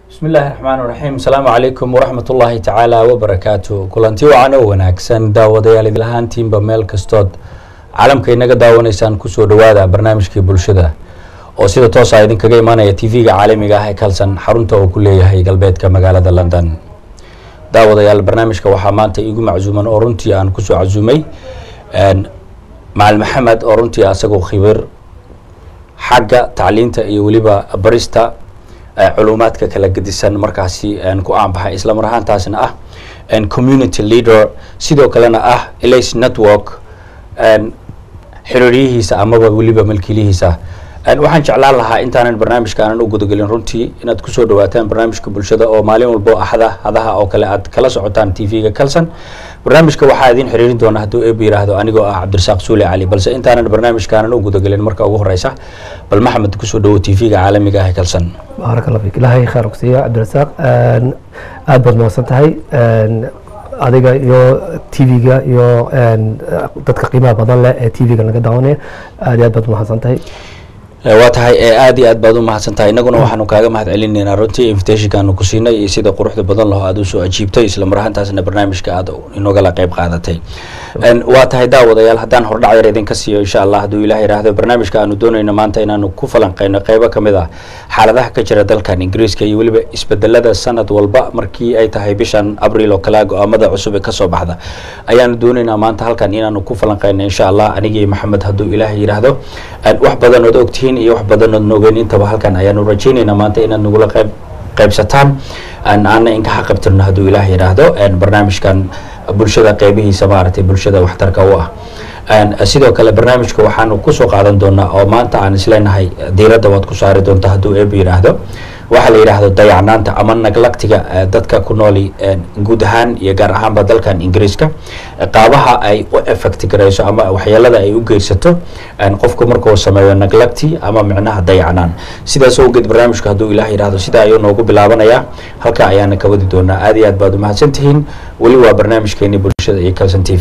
بسم الله الرحمن الرحيم السلام عليكم ورحمة الله تعالى وبركاته كلانتي وعنا وناكسن داوديال إدلهان تيم بميل كستود عالم كي نجا داونيسان كسو دوادا برنامج كي بلشدة oo sida toos ah idinkaga imaanaya TV-ga caalamiga ah ee kalsan xarunta oo ku leeyahay galbeedka magaalada London daawadayaal barnaamijka waxa maanta igu macsuuman oo runtii aan ku soo casuumay Maal Maxamed oo runtii asagoo khibiir xagga tacliinta iyo waliba barista culumaadka kala gedisan markaasi ku aanbaxay isla mar ahaantaasna ah community leader sidoo kalena ah Elais Network xiriirihiisa amaba waliba milkiilihiisa waxaan jeclaan lahaa intaanan barnaamijkan u gudagelin runtii inaad ku soo dhawaataan barnaamijka bulshada oo maalin walba hadaha oo kale aad kala socotaan TV-ga kalsan barnaamijka waxaa idin xiriirin doona haduu eeb yiraahdo anigoo ah Cabdirasaaq Suule Ali balse intaanan barnaamijkan u gudagelin marka ugu horeysa bal Maxamed ku soo dhawo TV-ga caalamiga ah ee kalsan barakallahu fiik ilaahay khayr ku siiyo Cabdirasaaq aad baad mahadsantahay adiga iyo TV-ga iyo dadka qiimaha badan leh ee TV-ga naga daawanaya aad baad mahadsantahay waa tahay aad iyo aad baad u mahadsantahay inaguna waxaanu kaaga mahad celinaynaa runtii invitation-kan ku siinay iyo sida quruxda badan leh aad u soo ajiibtay isla mar ahaantaasna barnaamijka aad inooga la qayb qaadatay waa tahay daawadayaal haddaan hordhac yar idinka siiyo insha Allah hadduu Ilaahay yiraahdo barnaamijka aanu doonayno maanta inaanu ku falanqeyno qaybo kamid ah xaaladaha ka jira dalkan Ingiriiska iyo waliba isbedelada sanad walba markii ay tahay bishan Abriil oo kala go'aamada cusub ee ka soo baxda ayaanu doonaynaa maanta halkan inaanu ku falanqeyno insha Allah anigii Maxamed hadduu Ilaahay yiraahdo wax badan oo ogtiin iyo wax badan oo noogeen intaba halkan ayaanu rajaynaynaa maanta inaad nagula qaybsataan aan in ka xaqabtirno hadduu Ilaahay yiraahdo barnaamijkan bulshada qaybihiisa maartay bulshada waxtarka u ah sidoo kale barnaamijka waxaanu ku soo qaadan doonaa oo maanta aan isleenahay diiradda waad ku saari doontaa hadduu eeb yiraahdo waxa la yiraahdo dayacnaanta ama naglaqtiga dadka ku nool guud ahaan iyo gaar ahaanba dalkan Ingiriiska qaabaha ay u effect gareyso ama waxyeelada ay u geysato qofku markuu sameeyo naglaqti ama macnaha dayacnaan sidaas oo geed barnaamijka hadduu Ilaahay yiraahdo sida ayuu noogu bilaabanaya halka ayaana ka wadi doonaa aad iyo aad baad u mahadsantihiin wali waa barnaamijkeeni bulshada iyo Kalsan TV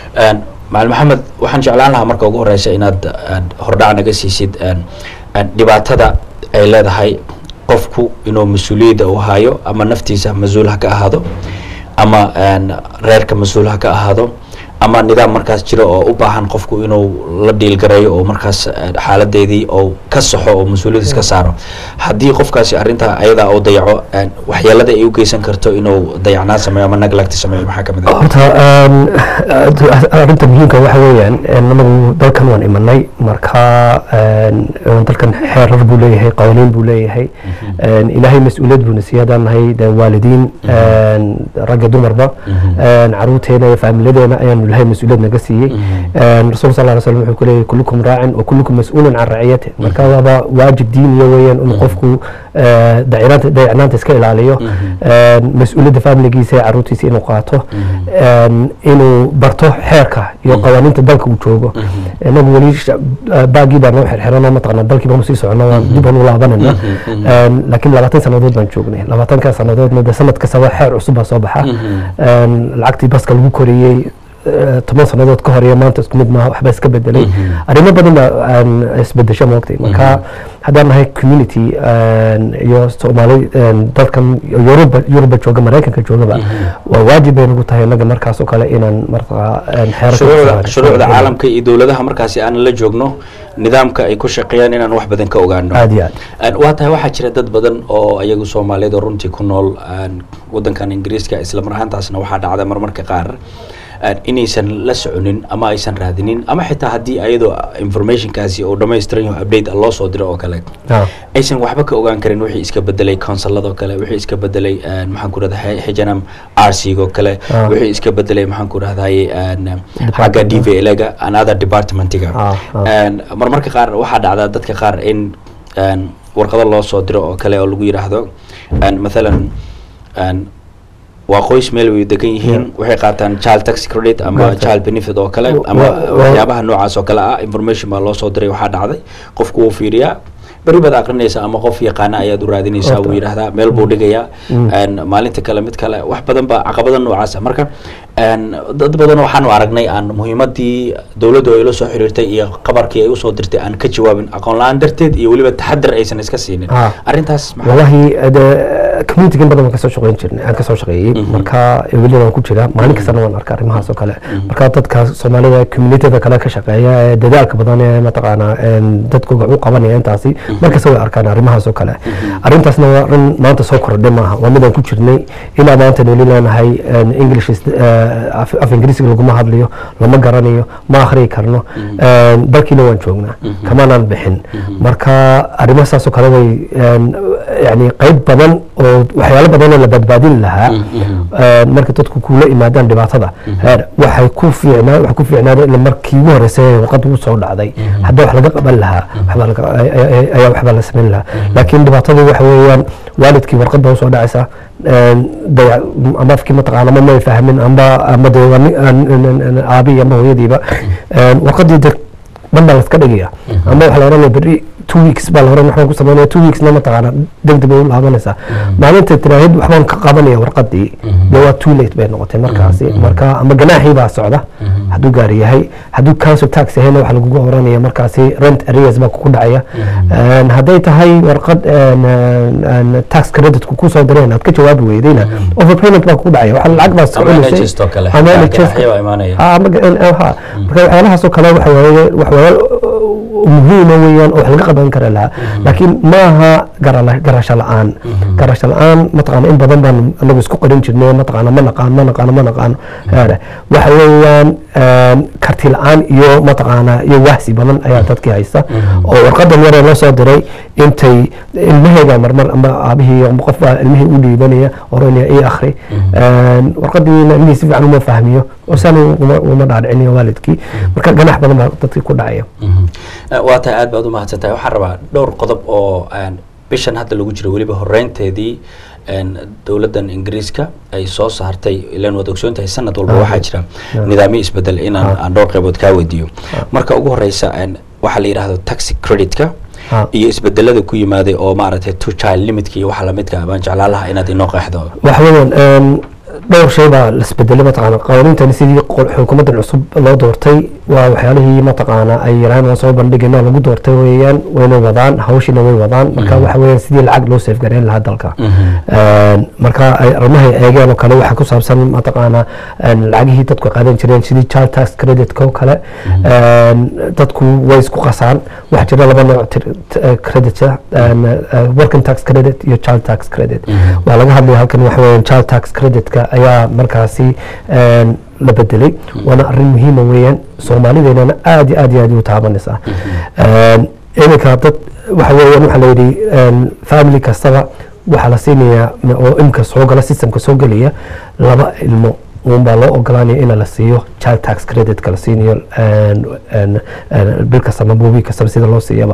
Maal Maxamed waxaan jeclaan lahaa marka ugu horeysa inaad hordhac naga siisid dhibaatada ay leedahay qofku inuu mas'uuliyadda u hayo ama naftiisa mas'uul ka ahaado ama reerka mas'uul ka ahaado ama nidaam markaas jira oo u baahan qofku inuu la dhiil gareeyo oo markaas xaaladeedii oo ka saxo oo mas'uuliyadiisa ka saaro hadii qofkaasi arinta ayada oo dayaco waxyeelada ay u geysan karto inuu dayacnaan sameeyo ama naglaqti sameeyo maxaa kamid ah horta arinta muhiimka waxa weeyaan namagu dalkan waan imanay marka dalkan xeerar buu leeyahay qawaniin buu leeyahay ilaahay mas'uuliyad buu nasiyadan nahay waalidiin ragga dumarba caruurteena iyo faamiladeena ayaan ilaahay mas'uuliyad naga siiyay rasuul sallallahu alayhi wasallam wuxuu leeyahay kullukum raa'in wa kullukum mas'uulun an ra'iyatihi marka waa waajib diiniya weeyaan in qofku dayacnaanta iska ilaaliyo mas'uuliyadda faamiligiisa caruurtiisa inuu qaato inuu barto xeerka iyo qawaaniinta dalka uu joogo inagu wali baagii baan noo xirxiranoo mataqaanaa dalkii baan usii soconaa dib baan u laabanayna laakiin 20 sanadood baan joognay 20 sanadoodna sanad kastaba xeer cusub baa soo baxa lacagtii baska lagu koriyey 10 sanadood ka hor iyo maanta isku mid ma waxba iska bedelay arrimo badan baa isbedesho moogtay marka haddaan nahay community iyo Soomaali dalkan Yurub jooga Mareykanka joogaba waa waajib ay nagu tahay inaga markaas oo kale inaan markaa shuruucda caalamka iyo dawladaha markaas aan la joogno nidaamka ay ku shaqeeyaan inaan wax badan ka ogaano waa tahay waxa jira dad badan oo ayagu Soomaaliyeed runtii ku nool wadankan Ingiriiska isla mar ahaantaasna waxa dhacda marmarka qaar inaysan la soconin ama aysan raadinin ama xitaa hadii ayadoo informationkaasi oo dhameystiran yahay update loo soo diro oo kale aysan waxba ka ogaan karin wixii iska bedelay councilada kale wixii iska bedelay maxaan ku raadahay Hijanam RC go kale wixii iska bedelay maxaan ku raadahay xagga DVL-ga another department-ga marmarka qaar waxa dhacda dadka qaar in warqado loo soo diro oo kale oo lagu yiraahdo مثلا waa qoys meel way degan yihiin waxay qaataan child tax credit ama child benefit oo kale ama waxyaabaha noocaas oo kale ah information baa loo soo diray waxa dhacday qofku uu fiiriyaa bari bad aqrinaysa ama qof yaqaan ayaad u raadinaysaa uu yiraahdaa meel buu dhigayaa maalinta kale mid kale wax badan baa caqabado noocaas ah marka dad badan waxaan aragnay aan muhiimadii dawladdu ay la soo xiriirtay iyo qabarkii ay u soo dirtay aan ka jawaabin aqoon la'aan darteed iyo waliba taxaddar aysan iska siinin arintaas wallahi community badan waan kasoo shaqeyn jirnay aan kasoo shaqeeyey marka weli waan ku jiraa maalin kastana waan arkaa arrimahaas oo kale marka dadka Soomaalida communityda kale ka shaqeeya dadaalka badan ee mataqaana dadku wax u qabanaya intaasi markasta way arkaan arrimahaas oo kale arrintaasna waa arrin maanta soo kordhay maaha waa mid aan ku jirnay ilaa maanta weli leenahay English af Ingiriisiga laguma hadlayo lama garanayo ma akhri karno dalkiina waan joognaa kamaan bixin marka arrimahaas oo kale way يعني قيد بدن وحياله بدن اللي بدبادين لها marka dadku kula imaadaan dhibaatada waxay ku fiicnaa in markii ugu horeysay waqti uu soo dhacday hadda wax laga qaban lahaa waxba la sameyn lahaa laakiin dhibaatadu waxa weeyaan waalidkii warqad baa soo dhacaysa ama afkii mataqaana ma fahmin ama aabi ama hooyadiiba warqadii dhanbaa la iska dhigaya ama waxa la oranaya beri 2 weeks baa la horan waxaan ku sameynaa 2 weeks na mataqaana degdeg u laabanaysa maalinta tiraahid waxaan ka qabanaya warqadii waa too late bay noqotay markaasi marka ama ganaaxii baa socda haduu gaar yahay haduu council tax yahayna waxa lagu oranaya markaasi rent arrears baa ku dhacaya haday tahay warqad tax credit ku soo direen aad ka jawaab weydayna overpayment baa ku dhacaya waxa lacag baa soconaysa ama waxyaalahaas oo kale waxa muhiim weeyaan oo laga qaban karo laha laakiin maaha garasho la'aan mataqaana in badan baan anagu isku qarin jirnay mataqaana ma naqaan waxa weeyaan karti la'aan iyo mataqaana iyo wahsi badan ayaa dadkii haysta oo warqadan yar loo soo diray intay ilmaheega marmar ama aabihii ama qof baa ilmihii u dhiibanaya oranaya ay akhri warqadiina ilmihii si fiican uma fahmiyo oo saan uma dhaadhicinayo waalidkii marka ganax badan baa dadkii ku dhacaya waa tahay aad baad u mahadsantahay waxaan rabaa dhowr qodob oo bishan hadda lagu jiro weliba horeynteedii dowladdan Ingiriiska ay soo saartay ilaan wada ogsoontahay sanad walba waxaa jira nidaamyo isbedel inaan dhowr qaybood ka weydiiyo marka ugu horeysa waxa la yiraahdo taxi credit-ka iyo isbedelada ku yimaaday oo maaragtay two child limit-ki iyo waxa la midka baan jeclaan lahaa inaad inoo qeexdo waxa weeyaan dhowr shay baa la isbedelay mataqaana qawaaniintan sidii xukuumadda cusub loo doortay waa waxyaalihii mataqaana ay yaraan soo bandhigayna lagu doortay weeyaan wayna wadaan hawshina way wadaan marka waxa weeyaan sidii lacag loo safe gareyn lahaa dalka marka ay arrimaha eegeen oo kale waxa ku saabsan mataqaana lacagihii dadku qaadan jireen sidii child tax credit ko kale dadku way isku qasaan waxa jira laba nooc credit working tax credit iyo child tax credit waa laga hadlaya halkan waxa weeyaan child tax credit ayaa markaasi la bedelay wana arrin muhiim weeyaan Soomaalideena aad u taabanaysa iminka dad waxa weeyaan waxa la yiri family kastaba waxa la siinayaa oo imka soo gala systemka soo galaya laba ilmo baa loo ogolaanaya in la siiyo child tax credit kala siinayo bil kasta ama buubi kasta sida loo siiyaba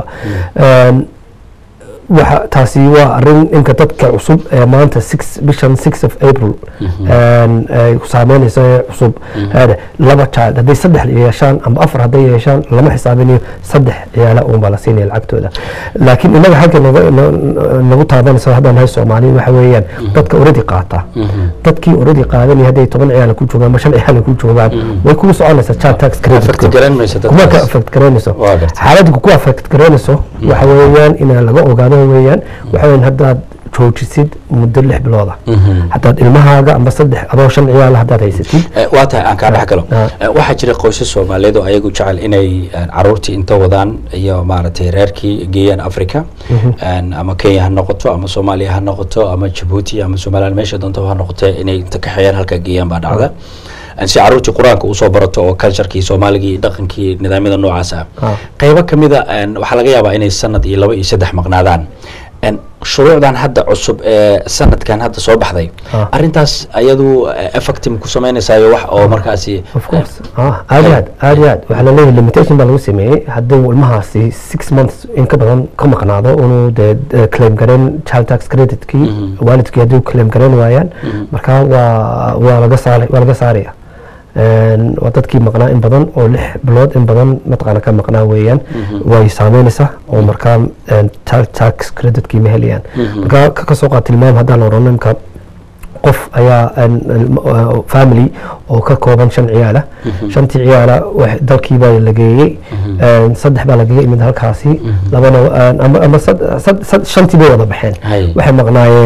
waxa taasi waa arrin inka dadka cusub ee maanta 6 of April ay ku saameynayso cusub laba child haday saddex yeeshaan ama afar haday yeeshaan lama xisaabinayo saddex ciyaala oo baa la siinay lacagtooda laakiin inaga halka nagu taabanayso haddaan hay Soomaali waxa weeyaan dadka already qaata dadkii already qaadanay haday 10 ciyaal ku joogaan ama 5 ciyaal ku joogaan way ku soconaysaa child tax credit kuma ka affect garanayso xaaladdu ku affect garanayso waxa weeyaan in laga ogaado weeyaan waxaan hadda joojisid muddo 6 bilood hadda ilmahaaga ama 3 ama 5 ciyaal hadda haysatid waa tahay aan ka dhaxgalo waxa jira qoysas Soomaaliyeed oo ayagu jecel inay caruurtii inta wadaan iyo maaragtay reerkii geeyaan Afrika ama Kenya ha noqoto ama Soomaaliya ha noqoto ama Djibouti ama Soomaaliland meesha doonto ha noqoto inay inta ka xiyaan halka geeyaan baa dhacda si caruurtii quraanka u soo barato oo culture-kii Soomaaliga dhaqankii nidaamyada noocaas ah qaybo kamida waxa laga yaabaa inay sanad iyo 2 iyo 3 maqnaadaan shuruucdan hadda cusub ee sanadkan hadda soo baxday arintaas ayadu effective ku sameynaysaa wax oo markaasi of course aad waxa la leeyahay limitation baa lagu sameeyay hadda ilmahaasi 6 months in ka badan ka maqnaado inuu claim garan child tax credit-ki waalidkii haduu claim garan waayaan marka waa laga saaraya wadadkii maqnaa in badan oo 6 bilood in badan mataqaana ka maqnaa weeyaan way saameynaysaa oo markaa tax credit-kii ma helayaan marka ka soo qaad tilmaam haddaan oranno imka qof ayaa family oo ka kooban 5 ciyaala 5 ciyaala dalkii baa la geeyay 3 baa la geeyay mid halkaasi labana ama 5 bay wada baxeen waxay maqnaayeen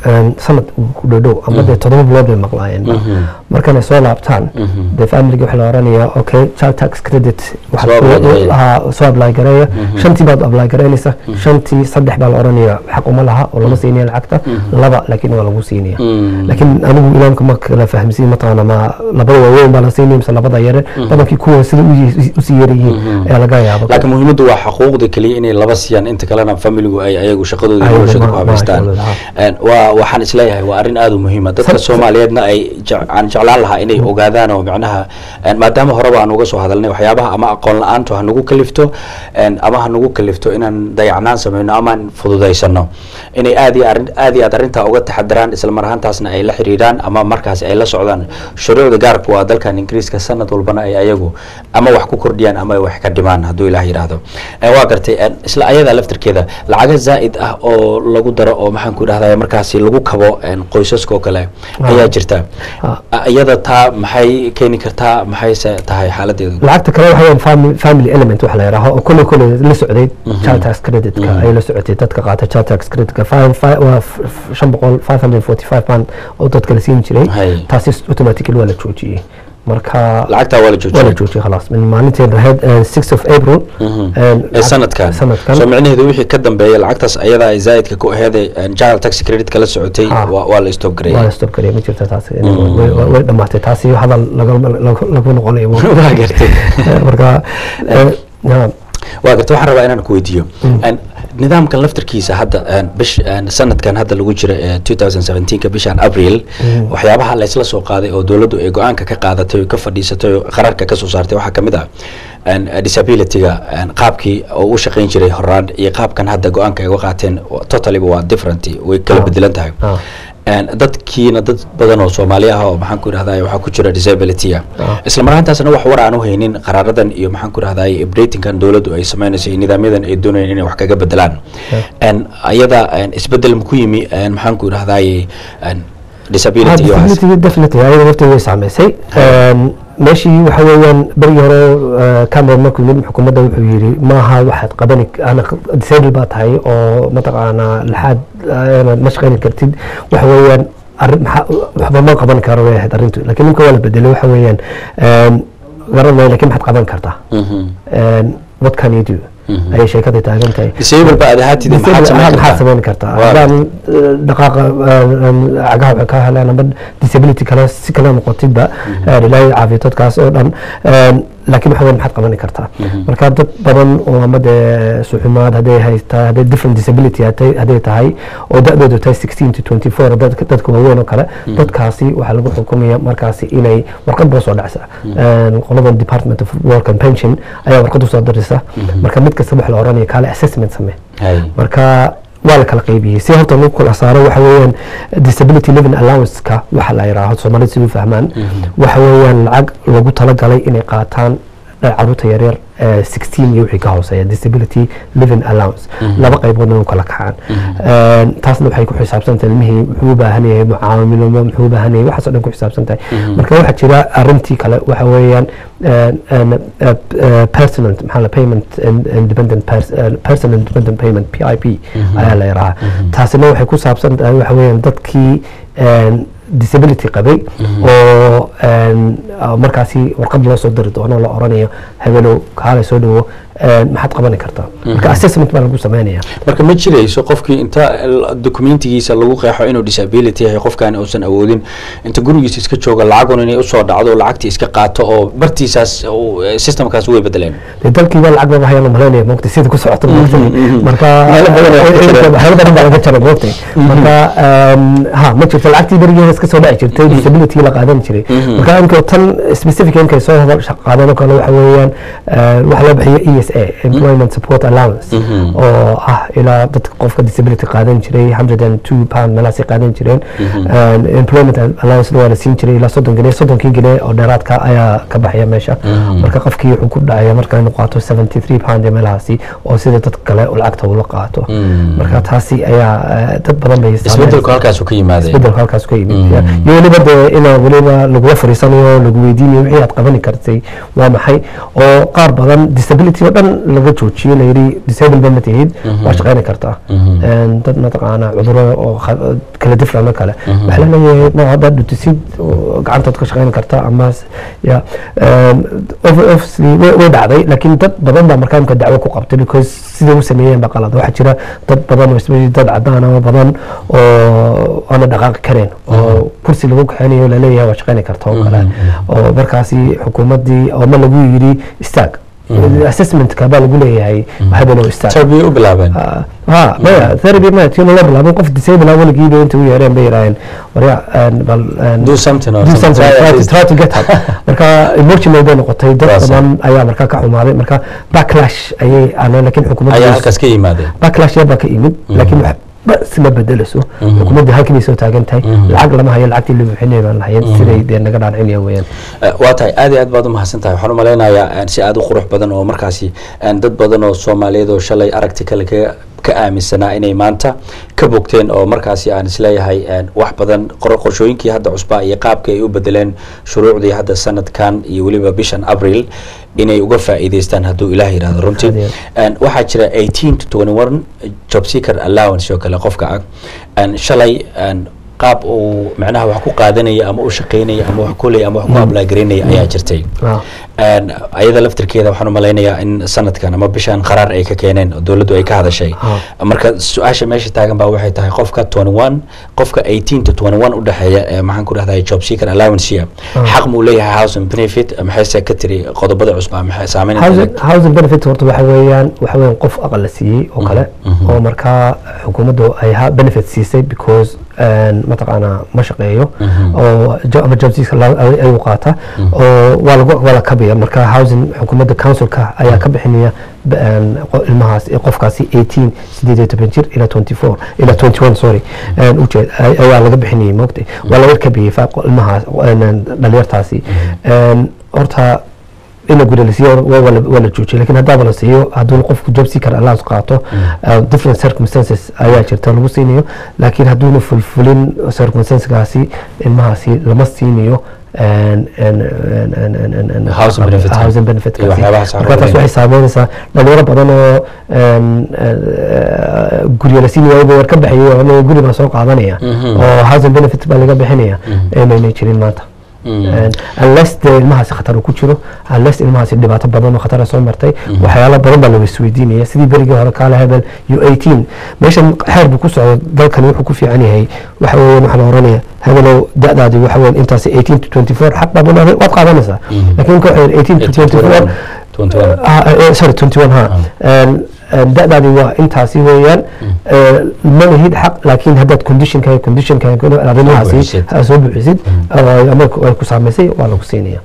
sanad ku dhow ama dee 7 bilood bay maqlaayeen markana soo laabtaan dee family waxa la oranayaa okay child tax credit waxa soo apply gareeya shantii baad apply gareynaysa shantii saddex baa la oranayaa xaq uma laha oo lama siinaya lacagta laba laakiin waa lagu siinaya laakiin anigu ilaamka ma kala fahamsiin mataqaana ma labada waaweyn baa la siinaya mise labada yare badankii kuwa sida u sii yaryihiin ayaa laga yaabaa laakiin muhiimaddu waa xuquuqda kaliya inay laba siiyaan inta kalena familigu ay ayagu shaqadooda iyo noloshooda ku habaystaan waxaan isleeyahay waa arrin aad u muhiima dadka Soomaaliyeedna ay jeclaan lahaa inay ogaadaan oo macnaha maadaama horeba aan uga soo hadalnay waxyaabaha ama aqoon la'aantu ha nagu kalifto ama ha nagu kalifto inaan dayacnaan sameeyno ama aan fududaysano inay aad iyo aad arrinta uga taxadaraan isla mar ahaantaasna ay la xiriiraan ama markaas ay la socdaan shuruucda gaarka waa dalkan Ingiriiska sanad walbana ay ayagu ama wax ku kordhiyaan ama wax ka dhimaan hadduu Ilaahay yiraahdo waa gartay isla ayada laftirkeeda lacag zaa'id ah oo lagu daro oo maxaan ku dhahdaa markaas lagu kabo qoysaska kale ayaa jirta ayada taa maxay keeni kartaa maxay tahay xaaladeedu lacagta kale waxa family element waxa la yiraahdo oo kullu la socday child tax credit ka ay la socotay dadka qaata child tax credit ka 545 pound oo dadka la siin jiray taasi automatically waa la joojiyay marka lacagta waa la joojiyay خلاص من maalintii raad 6 of April sanadkan soo macnaheedu wixii ka dambeeyay lacagtaas ayada ay zaidka ku aheeday child tax credit kala socotay waa la stop gareeyay waa la stop gareeyay ma jirta taas way dhamaatay taasi hadal lagu noqonayo waa gartay marka waa gartay waxaan rabaa inaan ku weydiiyo nidaamkan laftirkiisa hadda sanadkan hadda lagu jira 2017 ka bishan April waxyaabaha la isla soo qaaday oo dawladdu ay go'aanka ka qaadatay oo ka fadhiisatay oo qararka ka soo saartay waxa kamid ah disability-ga qaabkii oo u shaqeyn jiray horaan iyo qaabkan hadda go'aanka ay uga qaateen totally waa different way kala bedelan tahay dadkiina dad badan oo Soomaali ah oo maxaan ku raahdaa waxa ku jira disability isla markaasna wax war aan u haynin qaraaradan iyo maxaan ku raahdaa updating-kan dawladdu ay sameynayso nidaamyadan ay doonayeen inay wax kaga bedelaan ayada isbedel ku yimi maxaan ku raahdaa disability definitely ayada waqti way saameysay ماشي وحويان بريورو كاميرا ما كل حكومة wuxuu yiri maaha waxaad qabani ana disable baa tahay oo mataqaana laxad ma shaqeyn kartid waxawayaan waxba ma qaban karo waxa arintu laakiin ninka wala bedelo waxawayaan garanay laakiin maxaad qaban kartaa what can you do ay sheekada taagan tahay disable baa ahaatida maxaad sameyn kartaa hadaan dhaqaaqa agaha ka helaan ama disability kala si kala noqotidba ilaahay caafimaadkaas oo dhan laakiin waxa weyn maxaad qaban kartaa marka dad badan oo ama suuxumaad haday haystaa haday different disability haday tahay oo da'doodu tahay 16 to 24 dadka waaweyn oo kale dadkaasi waxa lagu xukumayaa markaasi inay warqad boo soo dhacsa qolada Department of Work and Pension ayaa warqad u soo diraysa marka mid kasta waxa la oranayaa kale assessment samee marka waa la kala qaybiyay si horta lagu kala saaro waxa weeyaan disability living allowance ka waxa la yiraahdo Soomaalidu si fahmaan waxa weeyaan lacag lagu talagalay inay qaataan caruurta yaryar 16 iyo wixii ka hooseeya disability living allowance laba qaybood oo kala kacaan taasna waxay ku xisaabsantahay ilmihii wuxuu u baahan yahay mucaawino wuxuu u baahan yahay waxa soo dhan ku xisaabsantahay marka waxa jira arintii kale waxa weeyaan personal payment independent personal independent payment PIP ayaa la yiraahdaa taasina waxay ku saabsantahay waxa weeyaan dadkii disability qabay oo markaasi warqad loo soo diri doono la oranayo habelo kaale soo dhawo maxaad qaban kartaa marka assessment baa lagu sameeyaa marka ma jirayso qofkii inta documentigiisa lagu qeexo inuu disability yahay qofkaan uusan awoodin inta gurigiisa iska jooga lacag inay u soo dhacdo lacagtii iska qaato oo bartiisaas systemkaas way bedeleen dalkii waa lacag baa hayaan malaynaya waqti sida ku socoto marka halada baa laga jaro waqti marka ma jirto lacagtii barigeeda iska soo dhaci jirtay disability la qaadan jiray marka inta tan specific inkay soo qaadan kale waxa weeyaan waxa la bixiyo employment support allowance oo ila dadka qofka disability qaadan jiray 102 pound malasi qaadan jireen employment allowance waa la siin jiray ila 30 gine oo dheeraadka ayaa ka baxaya meesha marka qofkii wuxuu ku dhacaya marka inuu qaato 73 pound malasi oo sida dad kale oo lacagta uu la qaato marka taasi ayaa dad badan bay isbedelku halkaas uu ka yimaaday iyo waliba ina waliba lagu fariisanayo lagu weydiinayo wixii aad qaban kartay waa maxay oo qaar badan disability dhan laga joojiyo la yidhi disabled ba ma tihid waa shaqayni kartaa dad mataqaana cuduro oo kala different kale waxa la leeyahay ma haddaad dhutisid gacantaad ka shaqayni kartaa ama ya obviously way dhacday laakiin dad badan baa markaa imka dacwo ku qabtay because sidai u sameeyeen ba qalad waxaa jira dad badan oo especially dad cadaan ama badan oo aana dhaqaaqi kareen oo kursi lagu kaxeynayo laleeyahay waa shaqayni karta oo kale oo markaasi xukuumaddii oo ma lagu yidhi istaag assessmentka baa lagu leeyahay waxba loo istaag therapy u bilaabeen maya therapy ma tii loo bilaabay qof disable weligiiba inta u yeereen bay yidhaaheen warya do something try to get help marka emotional bay noqotay dad badan ayaa markaa ka xumaaday marka backlash ayay laakiin xukuumadda ayaa halkaas ka yimaadeen backlash baa ka yimid laakiin sima bedelayso xukuumadda halkan ay soo taagan tahay lacag lama hayo lacagtii la bixinay baan lahayn siday dee naga dhaadhicinaya weeyaan waa tahay aad iyo aad baad u mahadsan tahay waxaan u malaynayaa si aad u qurux badan oo markaasi dad badan oo soomaaliyeed oo shalay aragti kale ka aaminsanaa inay maanta ka bogteen oo markaasi aan isleeyahay wax badan qorshooyinkii hadda cusbaa iyo qaabka ay u bedeleen shuruucdii hadda sanadkan iyo weliba bishan abril inay uga faa'iidaystaan hadduu ilaah yidhahdo runtii waxaa jira 18 to 21 job seeker allowance oo kale qofka shalay qaab uu macnaha wax ku qaadanaya ama u shaqaynaya ama wax kulay ama wax ku apply gareynaya ayaa jirtay ayada laftirkeeda waxaan u malaynayaa in sanadkan ama bishan qaraar ay ka keeneen oo dowladdu ay ka hadashay marka su-aasha meesha taagan baa waxay tahay qofka 21 qofka 18 to 21 u dhaxeeya maxaan ku dhahdaa job seeker allowance xaq muu leeyahay housing benefit maxayse ka tiri qodobada cusbaa maxay saameynaysaa housing benefit horta waxa weeyaan qof aqal la siiyey oo kale oo markaa xukuumaddu ay benefit siisay because mataqaana ma shaqeeyo oo ama job seeker ayuu qaata oo waa la kabiya marka housing xukuumadda councilka ayaa ka bixinaya ilmahaas qofkaasi 18 jir ilaa 24 ilaa 21 sorry ujeed ayaa laga bixinayay moogtay waa laga kabiyey ilmahaas dhalinyartaasi horta in la gudalisiyo waa la joojiyay laakiin haddaaba la siiyo hadduu qofku job seeker allowance qaato different circumstances ayaa jirta lagu siinayo laakiin hadduuna fulfulin circumstancegaasi ilmahaasi lama siinayo housing benefit marka taas waxay saameynaysaa dhalinyaro badan oo guryo la siin waayay war ka baxayay ama guri baa soo qaadanaya oo housing benefit baa laga bixinaya maynay jirin maanta unless dee ilmahaasi khatar ku jiro unless ilmahaasi dhibaato badan oo khatar soo martay waxyaalo badan baa laga isweydiinaya sidii berigii hore kaala hebel u18 meeshan xeer buu ku socdo dalkani wuxuu ku fiican yahay waxa weeyaan waxa la oranaya hebelow da'daadii waxa weeyaan intaasi 18 to 24 xaq baad leedahay waad qaadanaysaa laakiin ka 18 to 24 sorry 21 da'daadii waa intaasi weeyaan ma lihid xaq laakiin haddaad conditionka arrimahaasi soo buuxisid ama ay ku saamaysay waa lagu siinaya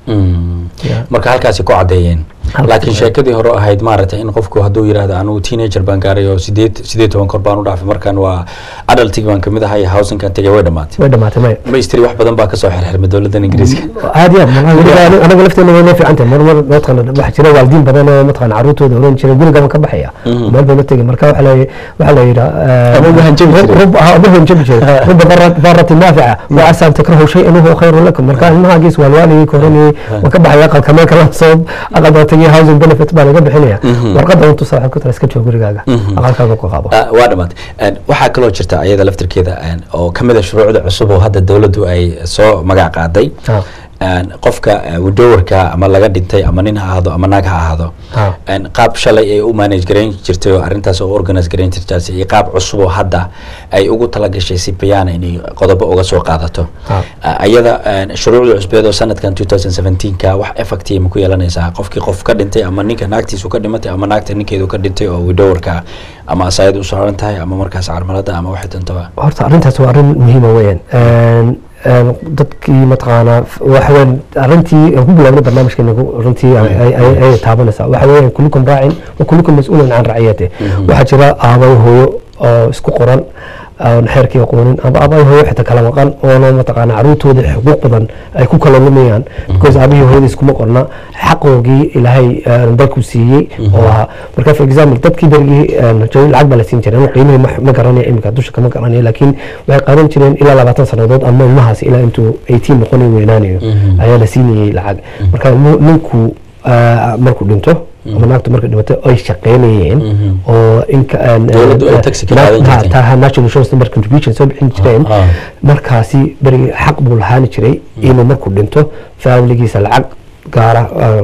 marka halkaasi ku caddeeyeen laakiin sheekadii hore ahayd maaragtay in qofku hadduu yidhaahdo anugu teenager baan gaaray oo 18 kor baan u dhaafay markaan waa adultig baan kamid ahay housingkan tegay way dhamaatay ma istiri wax badan baa kasoo xirxirmay dowladdan ingiriiska aad iyo aad anaga lafteena way fiican tahay mar mataqaana waxa jira waalidiin badan oo mataqaana caruurtooda oran jiray guriga ka baxaya meel bay la tegay marka waxa la yidhaa ama hanjabi jiray rubba darrat naafica wa asal takrahu shay'an huwa khayrun lakum marka ilmaha gees waalwaaligi koranay wa ka baxaya aqal kameel kala soo aqal housing benefit baa laga bixinaya warqadda intuu saaxiib ku tahay iska joog gurigaaga aqalkaaga ku qaado waa dhamaatay waxaa kaloo jirta ayada laftirkeeda oo kamid ah shuruucda cusub oo hadda dowladdu ay soo magac qaaday qofka widowarka ama laga dhintay ama nin ha ahaado ama naag ha ahaado qaab shalay ay u manage gareyn jirtay oo arrintaas oo organize gareyn jirtaas iyo qaab cusub oo hadda ay ugu talagashay si bayaan inay qodobo uga soo qaadato ayada shuruucda cusbeed oo sanadkan 2017ka wax effect ma ku yeelanaysaa qofkii qof ka dhintay ama ninka naagtiisu ka dhimatay ama naagta ninkeedu ka dhintay oo widowarka ama asayad u saaran tahay ama markaas carmalada ama waxay dantaba horta arrintaas waa arrin muhiim weeyaan dadkii mataqaana waxaween arrintii aan ku bilaabnay barnaamijkeena runtii ay taabanaysaa waxa weeyaan kullukum raacin wa kullukum mas'uulun can raciyate waxaa jira aabay hooyo oo isku qoran xeerkii aqoonin ama aabay hooyo xitaa kala maqan oo mataqaana caruurtooda xuquuq badan ay ku kala lumayaan because aabihii hooyada iskuma qorna xaqoogii ilaahay dalku siiyey oo ahaa marka for example dadkii berigii lacag baa la siin jiray qiimihii ma garanaya imika dusha kama garanaya laakiin waxay qaadan jireen ilaa 20 sannadood ama ilmahaas ilaa intuu 18 noqonayo weynaanayo ayaa la siinayay lacag marka ninku markuu dhinto ama naagtu markay dhimatay ay shaqeynayeen oo inka dowladdu ay taxi ka qaadan jirtay taha national insurance number contribution soo bixin jireen markaasi bari xaq buu lahaan jiray inuu markuu dhinto familigiisa lacag gaara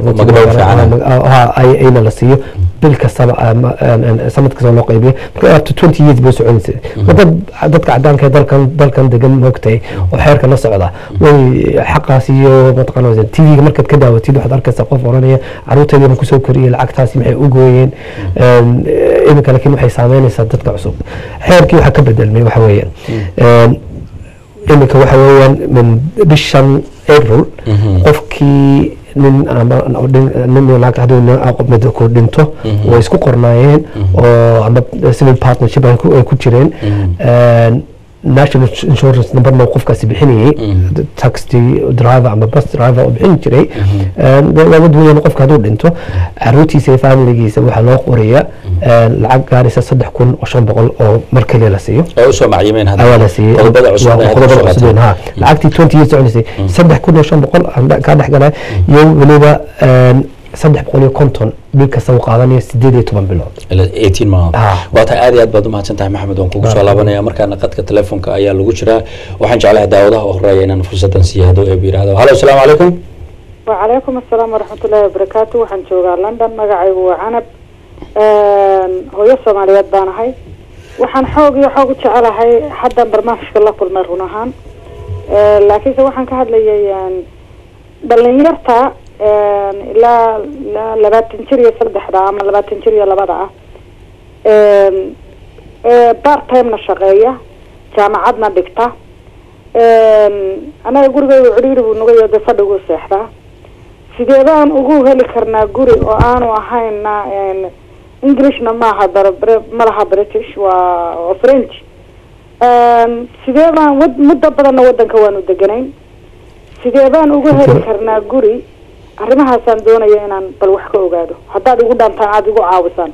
ayna la siiyo bil kastaba sanad kasta loo qaybiyo marka up to 20 years bay soconaysa dadka cadaanka dalkan degan moogtay oo xeerka la socda way xaqaas iyo mataqaanaa TV-ga markaad ka daawatid waxaad arkaysaa qof oranaya caruurtayda ma kusoo koriyay lacagtaasi maxay u gooyeen iminka laakiin waxay saameynaysaa dadka cusub xeerkii waxaa ka bedelmay waxa weeyaan iminka waxa weeyaan min bishan April qofkii nin naag hadduu mid ku dhinto way isku qornaayeen oo ama civil partnership ay ku jireen national insurance number ma qofkaasi bixinayay taxi driver ama bus driver oo bixin jiray labad weeyaan qofka hadduu dhinto caruurtiisa iyo familigiisa waxaa loo qorayaa lacag gaaraysa 3,500 oo mar kaliya la siiyo oo soo macayimeen hadda la siiyo qodobada cusub lacagtii 20 years soconaysay 3,500 ka dhex galay iyo weliba 350 bil kasta uu qaadanaya 18 bilood 18 maalmood waa tahay aad iyo aad baad u mahadsantahay maxamed waan kugu soo laabanaya markaana qadka telefoonka ayaa lagu jiraa waxaan jeclahay daawadaha oo horeeya inaan fursadan siiyo hadduu eeb yiraahdo halo assalaamu calaykum وعليكم السلام ورحمة الله وبركاته وحن جوغا لندن مقعي وعنب هو الصوماليات بانهاي وحن حوقي جعلهاي حدا برنامج الله كل مرهونهان لكن وحن كهد لي دلين يرتا لا لبات تنشري صدح دا أما لبات تنشري لبدا بار تايم نشغية جامعاتنا دكتا أنا أقول لك عريري ونغير دفدق السحرة sideedaan ugu heli karnaa guri oo aanu ahayna Englishna maaha malaha British waa French sideedaan muddo badan wadanka waanu deganayn sideedaan ugu heli karnaa guri arrimahaasaan doonaya inaan bal wax ka ogaado haddaad ugu dhantaan aad igu caawisaan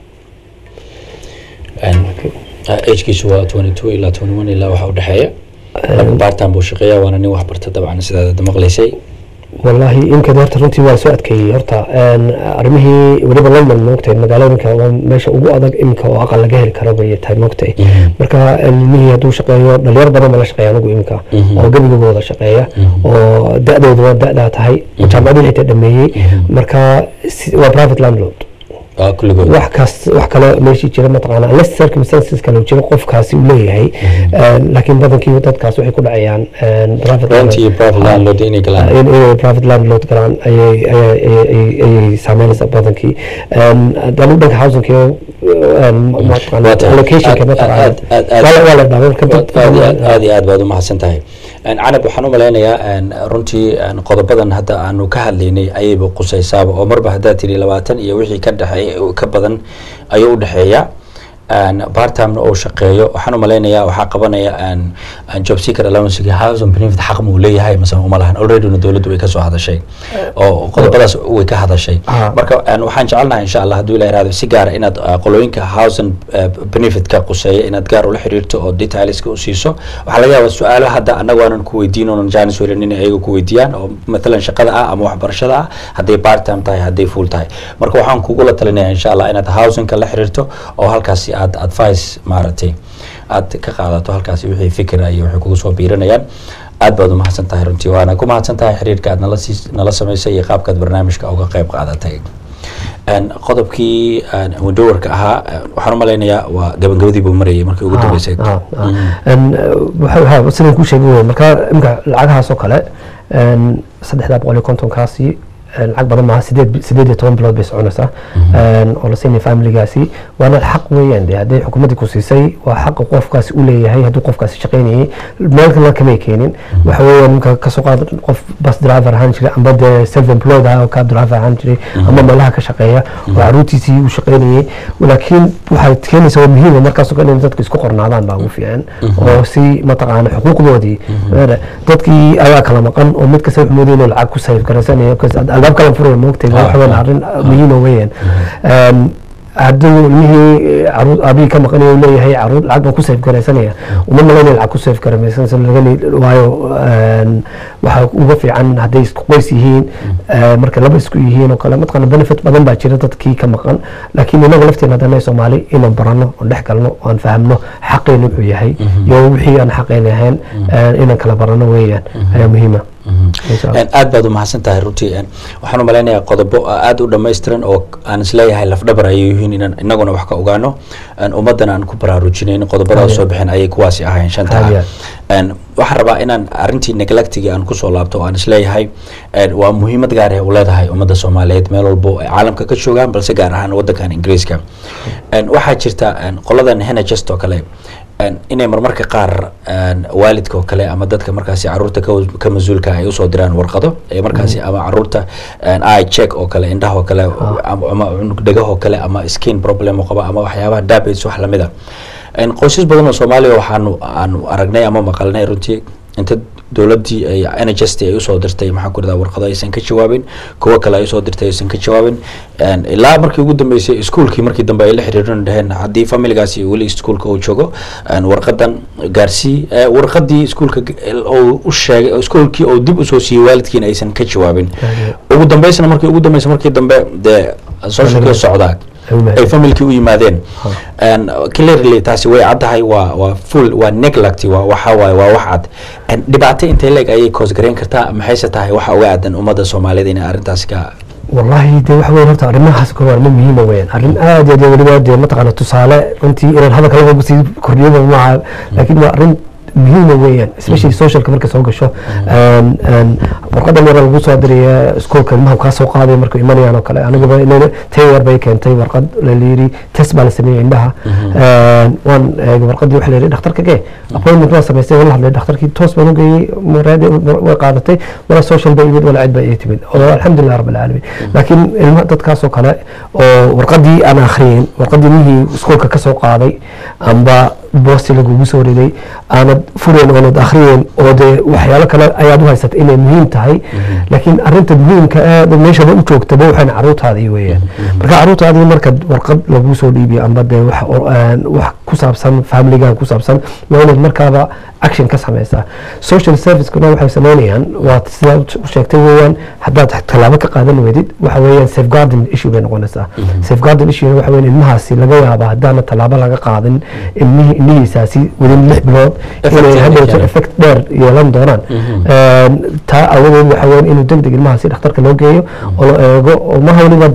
age-kiisu waa 22 ilaa 21 ilaa waxa u dhaxeeya baartaan buu shaqeeyaa waana nin wax barta dabcan sidaad maqlaysay والله يمكن هرت رنتي واسعد كي هرت أرميه وليب لندن موقتين مقالة منك وماشي أقول أدق إمك وأقل جاهل كربية تاي موقتين مركا المية دو شقية دلير بدل ما شقية نقول إمك أو قبل جوجا شقية ودأ دو تاي وتابع دي حتى دمية مركا وبرايفت لاندلود كل جود وحكلا ماشي كذا مطعنا لسه circumstances كانوا كذا قف كاسي وليه هي لكن بدن كي وتد كاسو يكون عيان private landlord إني كلام private landlord كلام أي سامين بدن كي دلو بنك housing كيو مطعنا allocation كمطعنا ولا بعدين كنت هذه بعد ما حسنتها عنب waxaan u maleynayaa runtii qodobadan hadda aanu ka hadlaynay ayayba qusaysaaba oo marba hadda tiri 20 iyo wixii ka dhaxay ka badan ayuu u dhaxeeyaa part-time oo shaqeeyo waxaan u maleynayaa waxa qabanaya job seeker allowance housing benefit xaq mu leeyahay mas'ala uma lahan already dawladdu way ka soo hadashay oo qodobadaas way ka hadashay marka waxaan jecelnahay insha Allah haduu ilaahay raado si gaar ah inaad qolooyinka housing benefit ka quseeyo inaad gaar u la xiriirto oo details ka u siiso waxa laga yaabaa su'aalo hadda anagu aanan ku weydiino oo jaanis weerin ayaga ku weydiiyaan oo mesela shaqada ah ama waxbarashada ah haday part-time tahay haday full tahay marka waxaan kugu la talinayaa insha Allah inaad housing ka la xiriirto oo halkaas advice maartay aad ka qaadato halkaas wixii fikir iyo wixii kugu soo biiranayaan aad baad u mahadsan tahay runtii waana ku mahadsan tahay xiriirka aad nala samaysay iyo qaabka barnaamijka uga qayb qaadatay qodobkii wadoowarka ahaa waxaan u maleynayaa waa gabagabadii buu marayay markii ugu dambeysay waxa sidaan ku sheegay marka imka lacagahaas oo kale 350 kaasi lacag badan maaha 18 bilood bay soconaysaa oo la siinay familigaasi waana xaq weeyaan haddii xukuumadda ku siisay waa xaq qofkaasi u leeyahay hadduu qofkaasi shaqeynayay meel kale kama keenin waxa weeyaan ka soo qaad qof bus driver ahaan jiray amba self employed ah oo cab driver ahaan jiray ama meelaha ka shaqeeya oo caruurtiisii u shaqeynayay laakiin waxay keenaysaa muhiim markaas oo kale dadku isku qornaadaan baa ugu fiican oo si mataqaana xuquuqdoodii dadkii ayaa kala maqan oo mid kasta wuxuu moodayay inuu lacag ku save garasanayo albaab kala furo moogtay waxa weyn arrin muhiim weeyaan hadduu ilmihii caruur aabihii ka maqan uu leeyahay caruur lacag baan ku seef garaysanaya uma malaynaya lacag ku seef garaysanaysa waayo waxaa uga fiican hadday isku qoys yihiin marka laba isku yihiin oo kale mataqaana benefit badan baa jira dadkii ka maqan laakiin inaga lafteena haddana Soomaali inaan barano oo dhex galno oo aan fahamno xaqeena wuxuu yahay iyo wixii aan xaqeena ahayn inaan kala barano weeyaan ayaa muhiim ah aad baad u mahadsan tahay runtii waxaan u malaynayaa qodobo aad u dhammaystiran oo aan isleeyahay lafdhabar ayay yihiin inaan inaguna wax ka ogaano ummadana aan ku baraarujinayn qodobada soo bixin ayay kuwaasi ahayn shanta waxaan rabaa inaan arrintii neglectigi aan kusoo laabto oo aan isleeyahay waa muhiimad gaar ah u leedahay ummadda Soomaaliyeed meel walbo ay caalamka ka joogaan balse gaar ahaan waddankan Ingiriiska waxaa jirta qoladan NHS oo kale inay marmarka qaar waalidka oo kale ama dadka markaasi caruurta ka masuulka ay u soo diraan warqado ee markaasi ama caruurta eye check oo kale indhaha oo kale ama dhagaha oo kale ama skin problem oo qaba ama waxyaabaha diabetes wax lamida qoysas badan oo Soomaaliya waxaan aragnay ama maqalnay runtii inta dowladii ay NHS ay soo dirtay maxaa ku radaa warqado aysan ka jawaabin kuwa kale ay soo dirtay aysan ka jawaabin ilaa markii ugu dambeysay iskuulkii markii dambe ay la xiriireen dhaheen hadii familigaasi wali iskuulka uu joogo warqadan gaarsii warqadii iskuulka oo u sheegay iskuulkii oo dib u soo siiyay waalidkiina aysan ka jawaabin ugu dambeysna markii dambe de social socdaa ay familkii u yimaadeen clearly taasi way caddahay waa full waa neglect waxa waaye waa wax cad dhibaato intee leeg ayay cause gareyn kartaa maxayse tahay waxa uga aadan ummadda Soomaaliyeed in arrintaas ka والله ده واحد من هرتا أرمى حس كمان مهم وين أرمى ده ده ولي ده متقنة تصالة أنتي إلى هذا كلام بس كوريا مع لكن أرمى مهم وين especially social كمان كسوق الشو وقد مرة الجوس هذري سكول كلمة وكاسو قاضي مركو إيماني أنا كلا أنا قبل إنه تيور بيكن تيور قد لليري تسبع السنين عندها وان قبل قد يحلل دكتور كجى أقول من رأس بس والله حلل دكتور كي توس منو جاي مراد وقاعدتي ولا social بيجود ولا عد بيجتمد الحمد لله رب العالمين لكن المادة كاسو كلا ورقدي أنا آخرين ورقدي نهي سكول كاسو قاضي أم با بوستي لجو بسوري لي أنا فرين وأنا آخرين وده وحياة كلا أيادها ست إنه مهم تاعي لكن أرنت مهم كأ مش هو أنتوك تبوح عن عروض هذه وياه بركة عروض هذه مركز ورقد لجو بسوري بي أم بده وح كوساب سن فاميلي جان كوساب سن وين المركز أكشن كسر مسا social service كنا وحي سمانيان وشكتي وين حتى كلامك قادم وديد وحويان safeguarding issue بين قنصة safeguarding issue وحويان المهاسي لجوا بعدنا طلابة لجا قادم إني أساسي ودين لحبلات إنه هذا effect دار يلام دوران تا أول وحويان إنه دق المهاسي اختار كلوجيو وما هو نبض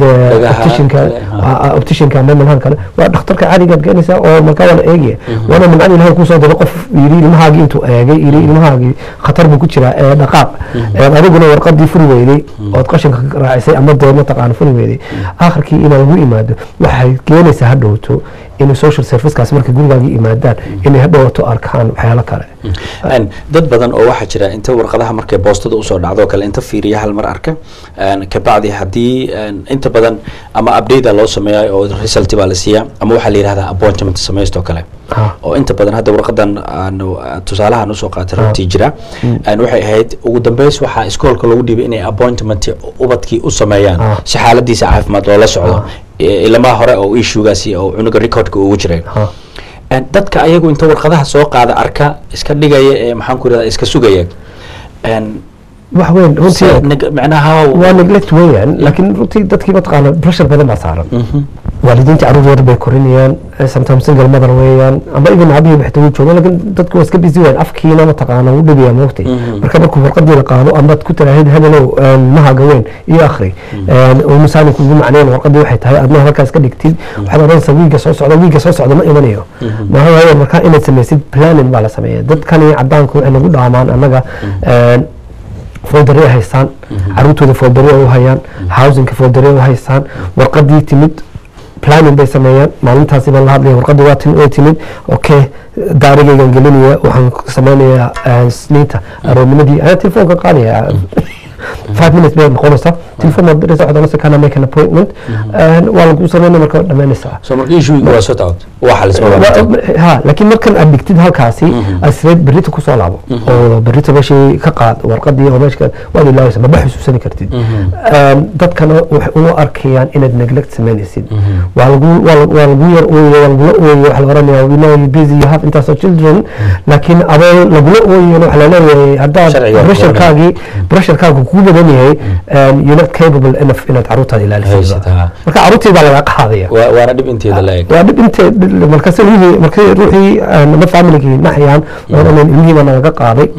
optician كمان من هالكلام واختار كعادي قد كنيسة أو مكان إيجي وأنا من عندي هاي كوسا توقف يريد المهاجي intuu eegay iri ilmahaagii khatar buu ku jiraa dhaqaaq adiguna warqadii furi weyday oo qashinka raacisay ama deema taqaan furi weyday aakhirkii inay ugu imaado waxay keenaysaa hadhowto in social service kaas markay gurigaaga imaadaan inay hadhowto arkaan waxyaalo kale dad badan oo waxa jira inta warqadaha markay boostada u soo dhacdo kale inta fiiriya hal mar arka ka bacdi hadii inta badan ama update loo sameeyo oo result baa la siiyaa ama waxa la yiraahdaa appointment sameeysto kale oo inta badan hadda warqadan tusaalahan usoo qaatay runtii jira waxay ahayd ugu dambeys waxa iskoolka lagu dhibay inay appointment ubadkii u sameeyaan si xaaladiisa caafimaad loo la socdo ilama hore oo issue-gaasi oo cunuga record-ka ugu jiray dadka ayagu inta warqadaha soo qaada arka iska dhigaya ee maxaan ku yiraahdaa iska sugaya wax weyn runtii macnaha waa neglect weeyaan laakiin runtii dadkii mataqaana pressure badan baa saaran waalidiinta caruurtooda bay korinayaan sometimes single mother weeyaan ama even abihi baxta uu joogo laakiin dadku waa iska busy weeyaan afkiina mataqaana u dhibiya moogtay marka markuu warqadii la qaado ama ku tiraahid hadalow mahaga weyn iyo akhri oo musaani kugu macneen warqadii waxay tahay adna halkaas ka dhigtid waxaad oranaysaa wiiga soo socda ma imanayo maaha waayo marka inaad samaysid planning baa la sameeyaa dadkani cadaanku waxay nagu dhaamaan annaga فولدريه هيسان عروتو ده فولدريه وهيان هاوزنج فولدريه وهيسان ورقدي تمد بلانين بيسميان مالنتها سيبان الله بليه ورقدي واتن اي تمد اوكي داريجي جنجلينيا وحن سمانيا سنيتا رومندي انا تلفون قاضي 5 minutes بين قولصة telephone ma diraysa waxaad oranaysaa kana make an appointment waa lagu sameynaya marka dhamaanaysaa so markii issue waa sort out waxa la isma ha laakiin markan aad dhigtid halkaasi asreed berrito kusoo laabo oo berrito meeshii ka qaad warqadii oo meesha waad ilaawaysa ma xusuusan kartid dadkana waxay u arkayaan inaad neglect sameynaysid waa lagu yar ooyo waxa la oranayaa we know you busy you have intaas children laakiin adoo lagula ooyo waxa la leeyahay haddaad pressurekaagu kugu badan yahay you're not capable enough inaad caruurtaada ilaalisid marka caruurtii baa laga qaadaya waana dhib inteeda la eg waa dhib inteed markaas ruuxii ma familigii naxayaan ilmihii baa nalaga qaaday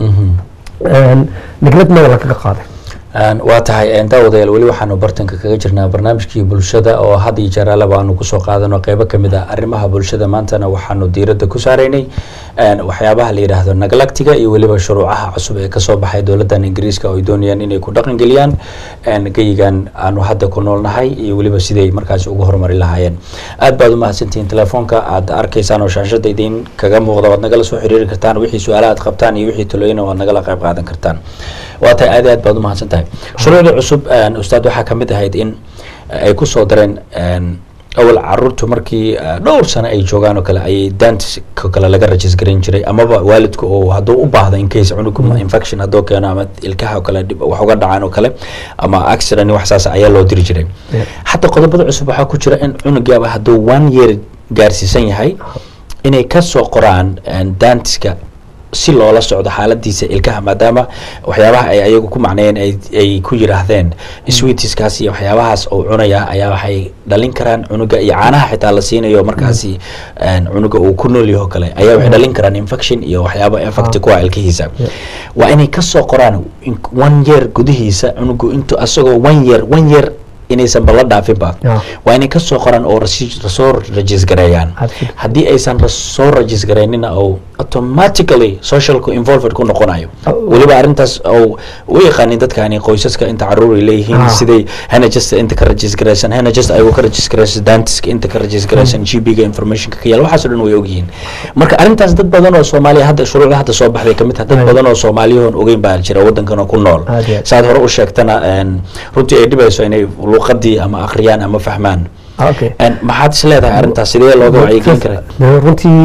neglect mada lagaga qaaday waa tahay daawadayaal weli waxaanu bartanka kaga jirnaa barnaamijkii bulshada oo had iyo jeer alaba aanu kusoo qaadano qeybo kamid ah arrimaha bulshada maantana waxaanu diiradda ku saaraynay waxyaabaha la yidhaahdo neglactiga iyo weliba shuruucaha cusub ee kasoo baxay dowladan ingiriiska oo ay doonayaan inay ku dhaqan geliyaan geyigan aanu hadda ku noolnahay iyo weliba siday markaasi ugu horumari lahaayeen aad baad u mahadsantihiin telefoonka aad arkaysaan oo shaashada idin kaga muuqda waad nagala soo xiriiri kartaan wixii su-aalaha aad qabtaan iyo wixii talooyina waad nagala qayb qaadan kartaan waa tahay aad baad u mahadsan tahay shuruucda cusub ustaad waxaa kamid ahayd in ay kusoo dareen awal caruurtu markii dhowr sano ay joogaan oo kale ayay dantiska kale laga rajisgaran jiray amaba waalidku oo hadduu u baahda in case cunuga infection hadduu keeno ama ilkaha oo kale wax uga dhacaan oo kale ama accident wax saas ayaa loo diri jiray xataa qodobada cusub waxaa ku jira in cunugaaba hadduu 1 year gaarsiisan yahay inay kasoo qoraan dantiska si loola socdo xaaladiisa ilkaha maadaama waxyaabaha ay ayagu ku macneeyeen ay ku yiraahdeen sweetiskaas iyo waxyaabahaas oo cunaya ayaa waxay dhalin karaan cunuga iyo caanaha xitaa la siinayo markaasi cunuga uu ku nool yahay kale ayaa waxay dhalin karaan infection iyo waxyaabo effect ku ilkihiisa waa inay ka soo qoraan 1 year gudihiisa cunugu intuu asagoo 1 year inaysan balla dhaafinba waa inay ka soo qoran oo soo rajisgareeyaan haddii aysan soo rajisgareynina oo automatically socialku involved ku noqonayo weliba arrintaas oo u yaqaanin dadkani qoysaska inta caruur ay leeyihiin siday NHS inta ka rajisgareysan NHS ay ka rajisgareysan dantiska inta ka rajisgareysan GP-ga information ka yaal waxaas dhan way ogyihiin marka arrintaas dad badan oo Soomaaliya hadda shuruucda hadda soo baxday kamid dad badan oo Soomaaliyoon ogeyn baa jira wadankan ku nool saad hore u sheegtana runtii ay dhibayso inay luqadii ama akhriyaan ama fahmaan maxaad is leedahay arrintaas sidee looga wacyigelin karaa runtii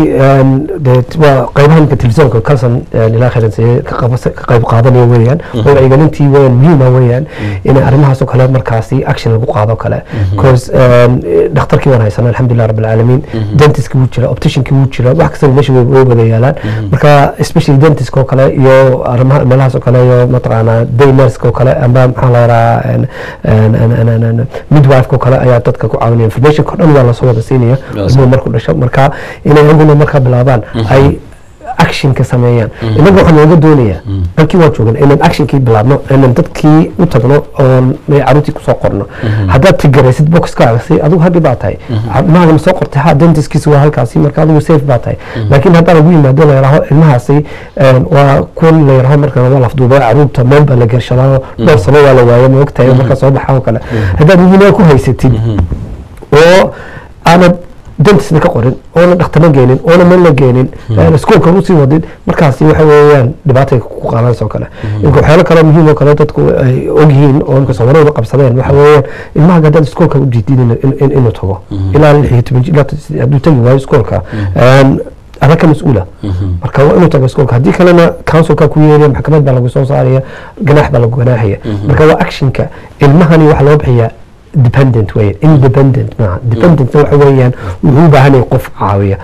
waa qaybahanka televisionka kalsan ilaa khayransiye ka qayb qaadanaya weeyaan wacyigelintii weeyaan muhiima weeyaan inay arrimahaas oo kale markaasi action lagu qaado kale because dhakhtarkii waan haysanaa alxamdulilah rabbil caalamiin dentiskii wuu jira opticiankii wuu jira wax kasta meesha way wada yaalaan marka especially dentiska oo kale iyo arrimaha meelahaas oo kale iyo mataqaanaa day nurse oo kale amba maxaa la yidhahaa midwife oo kale ayaa dadka ku caawinaya information ka dhan waa la soo wada siinaya inuu markuu dhasho marka inay aguna marka bilaabaan ay action ka sameeyaan inagu waxaan uga doonayaa halkii waa joogan inaan actionkii bilaabno inaan dadkii u tagno oon caruurtii kusoo qorno haddaad tigaraysid boxkaaga si adigu hadhi baa tahay maaga soo qortay ha dentiskiisa waa halkaasi marka adigu safe baa tahay laakiin haddaan ugu yimaado la yidhaaho ilmahaasi waa kuwan la yidhaaho marka waa lafduubay caruurta meel baa la gershadaa dhowr sano waa la waayo ma ogtahay marka soo baxa oo kale haddaad wiinaa ku haysatid oo aanad dentisna ka qorin oona dhakhtarna geenin oona meel la geenin iskoolka usii wadid markaasi waxa weeyaan dhibaatay ku qaadanaysa oo kale inka waxyaalo kale muhiim oo kale dadku ay ogyihiin oo inka soomaalida qabsadeen waxa weeyaan ilmahaga haddaad iskoolka u diidid inuu tago ilaa 16 hadduu tagi waayo iskoolka ada ka mas-uula marka waa inuu tago iskoolka haddii kalena councilka ku yeeriya maxkamad baa lagu soo saaraya ganaax baa lagu ganaaxaya marka waa actionka ilmahani waxa loo bixiyaa dependent way independent ma dependent waxa weeyaan wuxuu u baahan yahay qof caawiya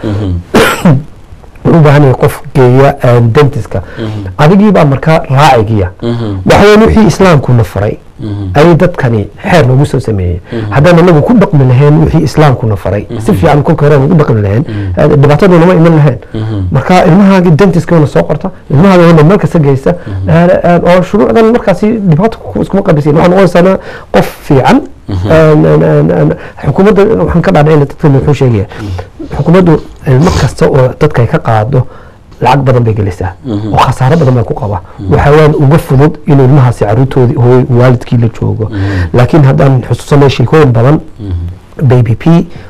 wuxuu u baahan yahay qof geeya dentiska adigii baa markaa raacigiya waxa weeyaan wixii islaamku na faray ay dadkani xeer lagu soo sameeyay haddaan anagu ku dhaqmi lahayn wixii islaamku na faray si fiican kolka hore ugu dhaqmi lahayn dhibaataduna ma iman lahayn marka ilmahaagi dentiska wana soo qorta ilmahaagi wana meel kasta geysa oo shuruucdan markaasi dhibaato iskuma qabisin waxaan noqonaysaa qof fiican xukuumadda waxaan ka dhaadhicina dadka wuxuu sheegaya xukuumaddu ilmo kasta oo dadka ay ka qaado lacag badan bay gelisaa oo khasaaro badan bay ku qaba waxa waan uga fudud inuu ilmahaasi caruurtoodii waalidkii la joogo laakiin haddaan xusuusanay sheekooyin badan baby p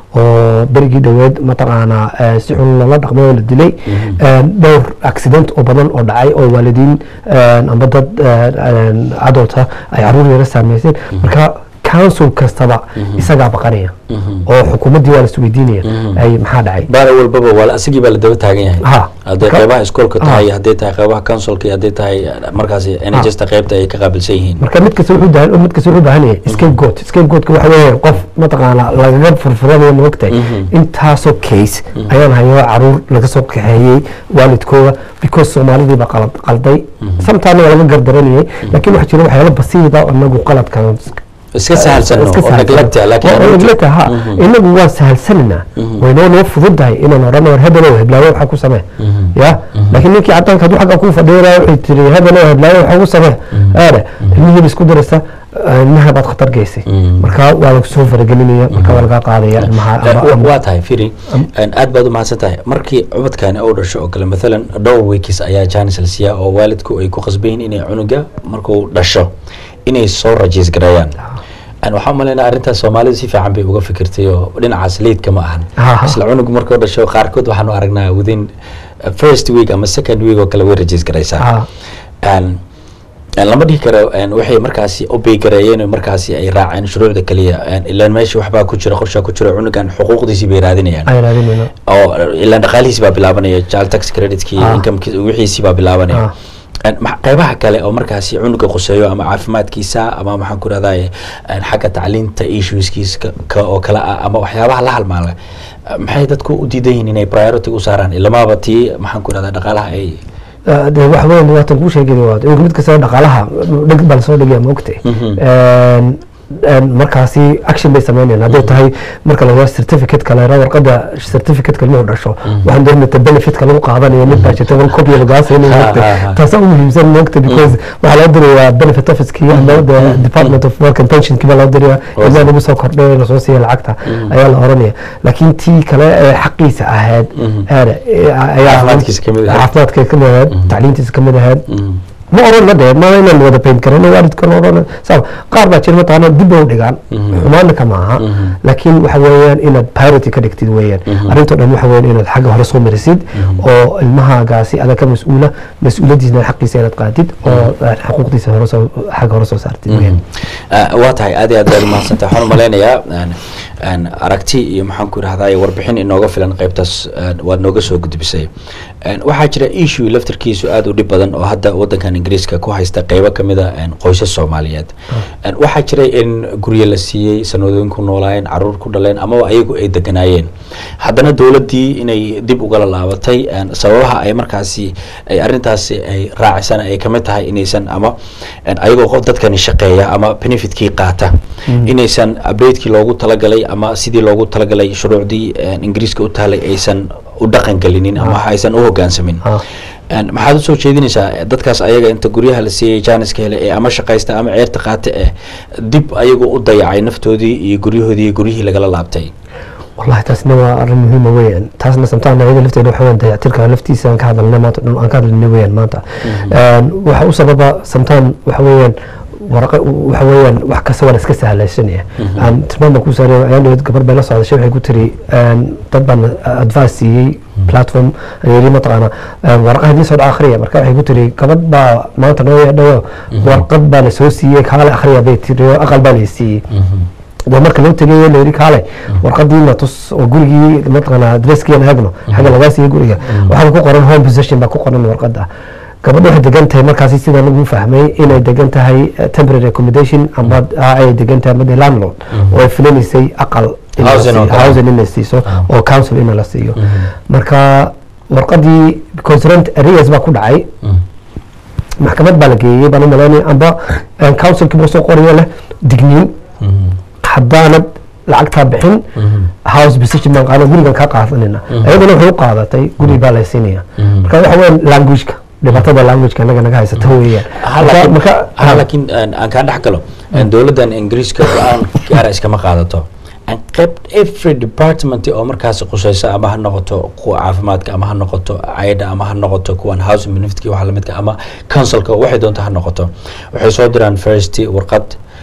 oo berigii dhoweed mataqaanaa si xun loola dhaqmay oo la dilay dhowr accident oo badan oo dhacay oo waalidiin amba dad adulta ay caruur yara saameyseen marka council kastaba isagaa baqanaya oo xukuumaddii waa la isweydiinaya ay maxaa dhacay baara walbaba waa asigii baa la daba taagan yahay hadday qeybaha iskoolka tahay hadday tahay qeybaha councilka iyo hadday tahay markaasi NHS-ta qeybta ay ka qaabilsan yihiin marka mid kasta wuxuu baahan yahay scapegoatka waxa weeyaan qof mataqaana lagaga furfuranayo maogtahay intaasoo case ayaan hayo caruur laga soo kaxeeyey waalidkooda because soomaalidii baa qalday sometimes waa laga gardaranayay laakiin waxaa jira waxyaalo basiida oo inagu qaladkan iska sahalsan oo neglect inagu waan sahalsanina waynoo noo fududahay inaan odhano war hebelo heblaayo waxaa ku samee ya laakiin ninkii cadaanka hadduu xagga ku fadhiyanaayo waxay tiri hebelo heblaayo waxaa ku samee aade ilmihii isku daraysa ilmaha baad khatar geysay marka waa lagu soo faragelinaya marka waa laga qaadaya ilmaha waa tahay firi aad baad u mahadsan tahay markii cubadkaani uu dhasho oo kale maalan dhowr weekis ayaa jaanis la siiyaa oo waalidku ay ku qasbayin inay cunuga markuu dhasho inay soo rajiis gareeyaan waxaan umaleynaa arrintaas soomaalida si fiican bay uga fikirtay oo dhinacaas leedka ma ahan isla cunug markuu dhasho qaarkood waxaanu aragnaa within first week ama second week oo kale way rajiis garaysaa lama dhihi karo waxay markaasi obey gareeyeen markaasi ay raaceen shuruucda kaliya ilaan meesha waxbaa ku jira qorshaa ku jira cunugan xuquuqdiisii bay raadinayaan oo ilaan dhaqaalihiisi baa bilaabanaya child tax creditki incomeki wixiisii baa bilaabanaya qeybaha kale oo markaasi cunuga quseeyo ama caafimaadkiisa ama maxaan ku rahdaye xagga tacliinta issueskiisa oo kale ah ama waxyaabaha la halmaala maxay dadku u diidan yihiin inay priority u saaraan ilamaaba tii maxaan ku rahdaa dhaqaalaha ay de wax weyn waatan kuu sheegay waa in mid kasta dhaqaalaha dhig bal soo dhigaya moogtay markaasi action bay sameynayaan hadday tahay marka la yiraahdo certificate-ka la yiraahdo warqadda certificate-ka ilmuhu dhasho waxaan doonayna benefit-ka lagu qaadanayo mid baa jirta wal copy laga sameeyo moogtay taas oo muhiimsan moogtay because waxa la dirayaa benefit office-kii ama department of work and pension kiba la dirayaa inay lagu soo kordhiyo la soo siiyo lacagta ayaa la oranaya laakiin tii kale xaqiisa ahayd ayaa caafimaadkiisa ka mid ahayd tacliintiisa ka mid ahayd ma oran ma dheer ma inaan wada paint karin waalidka la oran sabab qaar baa jira mataqaana dib u dhigaan xumaana kama aha laakiin waxa weeyaan inaad priority ka dhigtid weeyaan arrinta dhan waxa weeyaan inaad xagga hore soo marisid oo ilmahaagaasi adag ka mas'uuliyadiisna xaqiisa inaad qaadid oo xuquuqdiisa hore soo xagga hore soo saartid weeyaan waa tahay aad iyo aad baad mahadsantahay waxaan maleynayaa aragti iyo maxaan ku rahdaa warbixin inooga filan qaybtaas waad nooga soo gudbisay waxaa jira issue laftarkiisu aad u dhib badan oo hadda wadankan ingiriiska ku haysta qeybo kamid a qoysas soomaaliyeed waxaa jira in guryo la siiyey sanadooyin ku noolaayeen caruur ku dhaleen amaba ayagu ay deganaayeen haddana dowladdii inay dib ugala laabatay sababaha ay markaasi ay arrintaasi ay raacisana ay kamid tahay inaysan ama ayagoo qof dadkani shaqeeya ama benefitkii qaata inaysan updatekii loogu talagalay ama sidii loogu talagalay shuruucdii ingiriiska u tahalay aysan u dhaqan gelinin ama aysan u hoggaansamin maxaad u soo jeedinaysaa dadkaas ayaga inta guryaha la siiyey jaaniska hele ee ama shaqaysta ama ceerta qaata dib ayagu u dayacay naftoodii iyo guryahoodii iyo guryihii lagala laabtay والله تاسنا وأرن مهم وين تاسنا سمتنا إذا لفتي روح وين تلك لفتي سان كهذا النمط أن كهذا النوين ماتا وحوس بابا سمتان وحوين ورقة وحوين وحكسر ولا سكسة على السنة أن تمام بكون صار يعني قبل بلا صار شيء حيقول تري طبعا أدفاسي بلاتفورم اللي مطعنا ورقة هذه صار آخرية مركب حيقول تري قبل ما تنوي ده ورقة بالسوسية كهلا آخرية بيت أقل بالسي ومركب لو تجي اللي يريك عليه ورقدينا تص وجوري مثلا دريسكي أنا هجنو حاجة لغاسي جوري وحنا كقرن هون بوزيشن بكقرن ورقد ده قبل واحد دجنتها مركزي سيدا نقول فهمي إن دجنتها هي temporary accommodation أما أي دجنتها مدة landlord وفلاني سي أقل housing إن السيسو أو council إن السيو مركا ورقدي because rent arrears بكون عاي محكمة بلقية بنو ملاني أما council كبرسو قرية له دجنين حضانة lacagta bixin house position man qaado guriga ka qaadanina ayadana wuxuu qaadatay guri baa la siinaya marka waxa weyn language-ka dhibaatada language-ka naga haysato weeyaan marka laakiin aan ka dhax galo dawladdan ingiriiska aan gaar iskama qaadato aan qayb every department oo markaas qusaysa ama ha noqoto kuwa caafimaadka ama ha noqoto ayada ama ha noqoto kuwan housing benefit-ki waxa la midka ama council-ka waxay doonto ha noqoto waxay soo diraan first warqad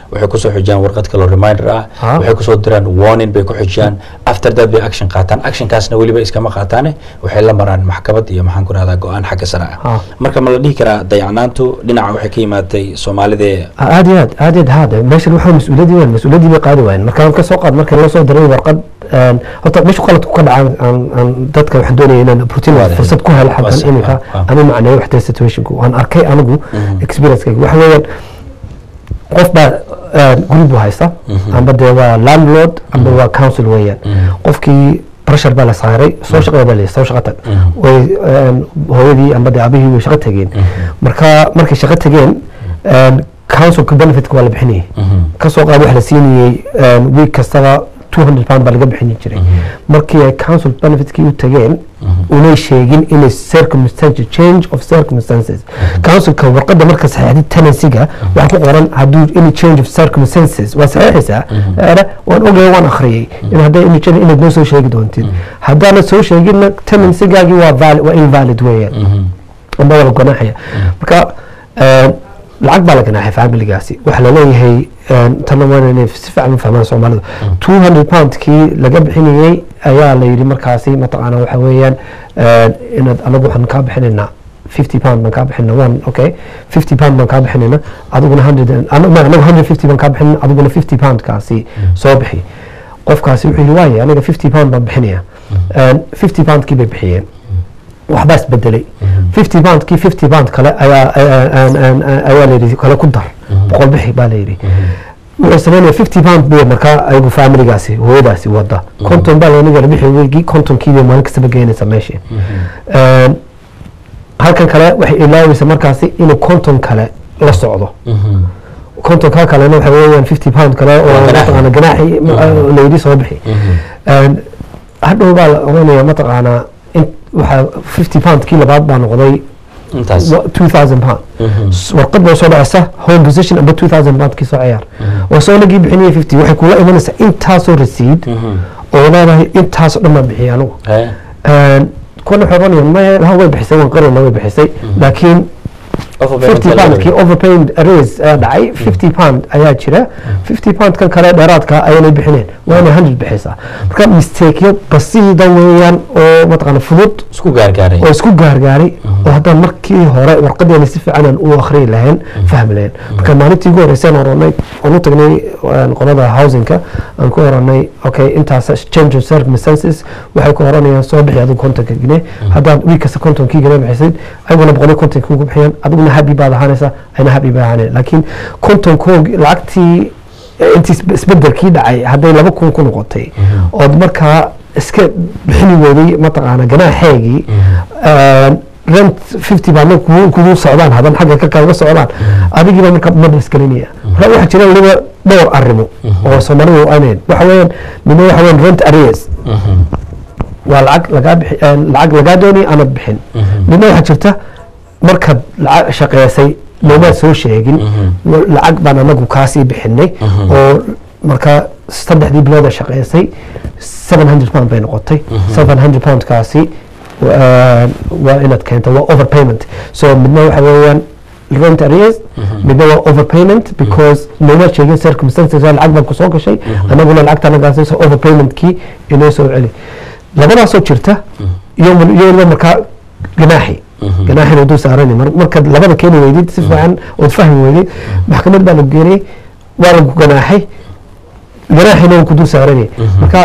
waxay kusoo xijiyaan warqad kale reminder ah waxay kusoo diraan warning bay ku xijiyaan after that bay action qaataan actionkaasna weliba iskama qaataane waxay la maraan maxkamad iyo maxaan ku rahdaa go-aan xagga sare ah marka ma la dhihi karaa dayacnaantu dhinaca waxay ka yimaatay soomaalida aad iyo aad hada meeshan waxaa mas-uuliyadii bay qaadi waayeen markaan ka soo qaad markii loo soo diray warqad horta meesha qaladku ka dhacaan dadka waxaan doonaya inaan opportunity fursad ku helo xalkan iminka ama macneeyo waxtay situationku waan arkay anigu experience-kayga waxa weeyaan qof baa guri buu haysta amba dee waa landlord amba waa council weeyaan qofkii pressure baa la saaray soo shaqeeya baa la soo shaqo tag way hooyadii amba dee abihii way shaqo tageen markay shaqo tageen councilka benefitka waa la bixinayay kasoo qaad wax la siinayay week kastaba £200 baa laga bixin jiray markii ay council benefitkii u tageen unay sheegin inay circumstances change of circumstances councilka warqadda marka saxeexday tenancy-ga waxaa ku qoran hadduu any change of circumstances waa saxeexaysaa waan ogaya waan akhriyay in hadday any change inaad noo soo sheegi doontid haddaana soo sheeginna tenancy-gaagii waa invalid weeyaan amba waa la ganaaxaya marka lacag baa la ganaaxay familigaasi waxaa laleeyahay tana waa inay si fiican u fahmaan soomaalidu £200 laga bixinayay ayaa la yidhi markaasi mataqaana waxa weeyaan inaad anagu waxaan kaa bixinaynaa £50 baan kaa bixina okay £50 baan kaa bixinayna adiguna anagu 150 baan kaa bixinayna adiguna £50 kaasi soo bixi qofkaasi wuxuu yidhi waaye aniga £50 baan bixinaya £50 kii bay bixiyeen waxbaa isbedelay £50 kale ayaa layidhi kale ku dar boqol bixi baa layidhi wuxuu sameynaya £50 buu markaa ayagu familigaasi hooyadaasi wada konton baa laniga bixi weygii kontonkiibay maalin kastaba geynaysa meeshii halkan kale waxay ilaaweysa markaasi inuu konton kale la socdo kontonkaa kalena waxa weeyaan £50 kale oo mataqaana ganaaxi layidhi soo bixi hadhow baa la oranaya mataqaanaa waxaa £50 kii labaad baa noqday £2,000 warqad baa soo dhacaysa home position amba £2,000 kii soo ciyaar oo soo nagii bixinaya 50 waxay kula imanaysaa intaasoo rasiid oo leedahay intaasoo dhan baan bixiyay anigu kuna waxay oranayaan maya way bixisay waan qarina way bixisay laakiin £50 kii overpayment arrears dhacay £50 ayaa jira £50 kan kale dheeraadka ayaanay bixineen waa inay 100 bixisaa marka mistakeyo basiida weeyaan oo mataqaana fudud isku gaargaaray oo haddaan markii hore warqadeena si fiican u akhriyi lahayn fahmi lahayn marka maalintii ugu horreysay aan u tagnay qolada housingka aan ku oranay okay intaas change of circumstances waxay ku oranayaan soo bixi adigu kontonka gine haddaad wiil kasta kontonkii gine bixisid ayaguna 150 kugu bixiyaan adiguna happy baad ahaanaysa ayna happy baa ahaanay laakiin kontonkoog lacagtii intii isbedelkii dhacay hadday 2,000 ku noqotay ood markaa iska bixini weyday mataqaana ganaaxeegii rent 50 baa kugu socdaan hadan xagga ka kala socdaan adigiiba marka madras gelinaya marka waxaa jira waliba dhowr arrimo oo Soomaalidu aaneen waxa weeyaan midna waxa weeyaan rent arrears waa lacag lagaa doonay aanad bixin midna waxaa jirta markaad lacag shaqeysay looma soo sheegin lacag baan anagu kaasii bixinay oo markaa 3 bilooda shaqeysay £700 bay noqotay £700 kaasi waa inaad keento waa overpayment so midna waxa weeyaan rent arrears midna waa overpayment because looma sheegin circumstances lacag baan kusoo gashay anaguna lacagta nagaasay overpaymentkii inoo soo celi labadaasoo jirta iyo markaa ganaaxi ganaaxina dul saarani markaad labada keeni weydid si fiican ood fahmi weydid maxkamad baa lagu geenay waa lagu ganaaxay ganaaxina ku dul saarani marka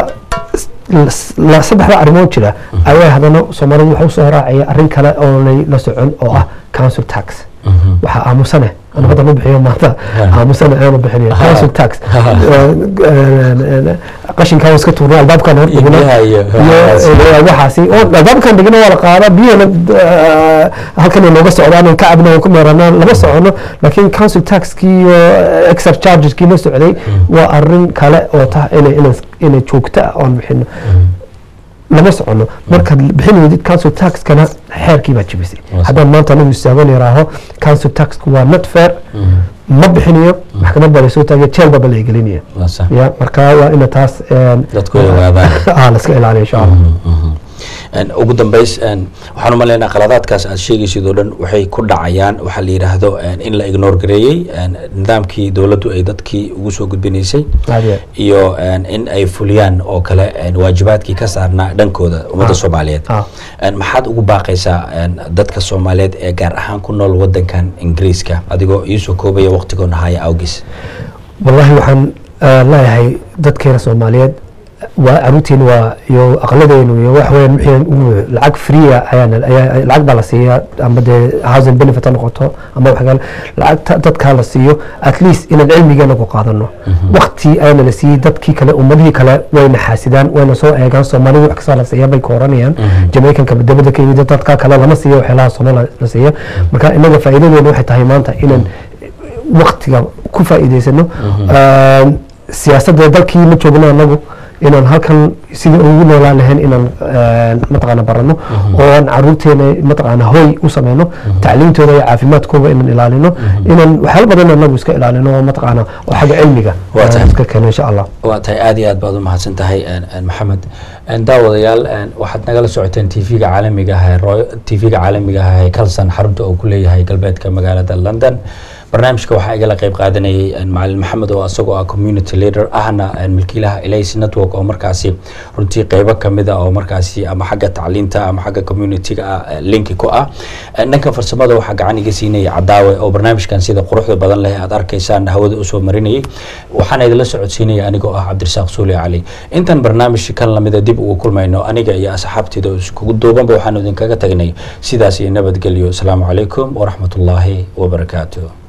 saddexda arrimood jira ayaa haddana Soomaalidu waxa u soo raacaya arrin kale oo la socon oo ah council tax waxaa aamusane أنا هذا ما بحياه ماذا مسنا أنا بحياه كاس التاكس قشين كاوس كتورنا الباب كان هرب يا حاسي الباب كان بيجينا ولا قارة بينا هل كان ينقص عنا كعبنا وكم مرنا لبس عنا لكن كاس التاكس كي إكسر تشارجز كي نسوا عليه وأرن كلا وته إن شوكتا أون بحنا لما سألنا مركز بحين وديت كانسو تاكس كان حركي ما تجيبسي هذا ما أنت نقول يستعمل يراها كانسو تاكس هو not fair ما بحينيه محكمة بريسو تاجي تشيل بابا اللي يقلينيه يا مركز وإن تاس لا تقول هذا نسأل عليه إن شاء الله ugu dambeys waxaan u maleynayaa qaladaadkaas aad sheegaysid oo dhan waxay ku dhacayaan waxaa la yidhaahdo in la ignore gareeyey nidaamkii dowladdu ay dadkii ugu soo gudbinaysay iyo in ay fuliyaan oo kale waajibaadkii ka saarnaa dhankooda ummadda Soomaaliyeed maxaad ugu baaqaysaa dadka Soomaaliyeed ee gaar ahaan ku nool wadankan Ingiriiska adigoo iisoo koobaya waqtigoona haya awgis wallahi waxaan leeyahay dadkeena Soomaaliyeed وعروتين ويو أقلدين ويو وحوين محين العق فريا أيان العق بالسيا أما ده هذا البنفة نقطة أما وحقال العق تذكر لسيو أتليست إن العلم يجانا قاعدنا وقتي أنا لسي دتكي كلا أمضي كلا وين حاسدان وين سوء كان صومالي وأكثر لسيا بيكورانيان جميع كان بدبد كي إذا تذكر كلا لما سيا وحلا صومال لسيا مكان إنه فائدة إنه حتى هيمانته إن وقت كفائدة إنه سياسة دتكي متجبنا نبو inaan halkan sidii ugu noolaan lahayn inaan mataqaana barano oo aan caruurteena mataqaana hoy u sameeyno tacliintooda iyo caafimaadkooda inaan ilaalino inaan waxyaalo badan anagu iska ilaalino oo mataqaana oo xagga cilmiga iska keeno insha Allah waa tahay aad iyo aad baad u mahadsan tahay maxamed daawadayaal waxaad nagala socoteen TV-ga caalamiga ah ee Kalsan xarunta uu ku leeyahay galbeedka magaalada London barnaamijka waxaa igala qayb qaadanayay macallin maxamed oo asagoo ah community leader ahna milkiilaha Elais Network oo markaasi runtii qaybo kamid ah oo markaasi ama xagga tacliinta ama xagga community-ga link ku ah dhanka farsamada waxaa gacan iga siinay Cadaawe oo barnaamijkan sida quruxda badan leh aad arkaysaan hawada u soo marinayay waxaan idin la socodsiinay anigoo ah Cabdirasaaq Suuli Cali intan barnaamijka kan lamida dib ugu kulmayno aniga iyo asxaabtayda isku duubanba waxaan idin kaga tagnay sidaas iyo nabadgelyo assalaamu calaykum wa rahmatullaahi wa barakaatuh